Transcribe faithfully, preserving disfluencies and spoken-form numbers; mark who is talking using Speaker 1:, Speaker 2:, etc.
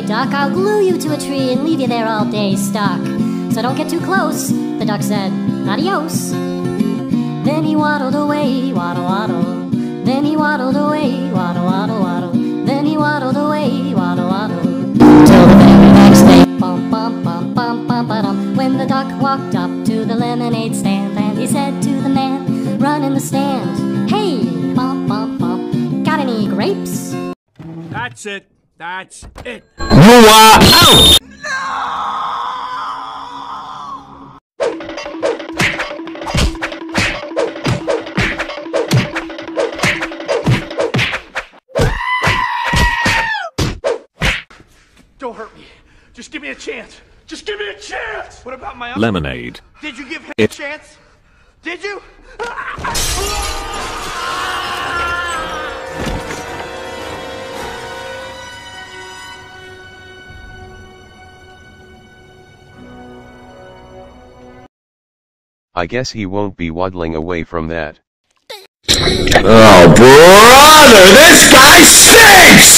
Speaker 1: duck, I'll glue you to a tree and leave you there all day stuck. So don't get too close, the duck said, adios. Then he waddled away, waddle, waddle. Then he waddled away, waddle, waddle, waddle. Then he waddled away, waddle, waddle. Till the very next day, bum, bum, bum, bum, bum, ba-dum. When the duck walked up to the lemonade stand, and he said to the man running the stand, hey, bum, bum, bum, got any grapes?
Speaker 2: That's it. That's it.
Speaker 3: You are out!
Speaker 2: Don't hurt me. Just give me a chance. Just give me a chance. What about my uncle?
Speaker 3: Lemonade.
Speaker 2: Did you give him
Speaker 3: It-
Speaker 2: a chance? Did you?
Speaker 4: I guess he won't be waddling away from that.
Speaker 3: Oh, brother, this guy stinks!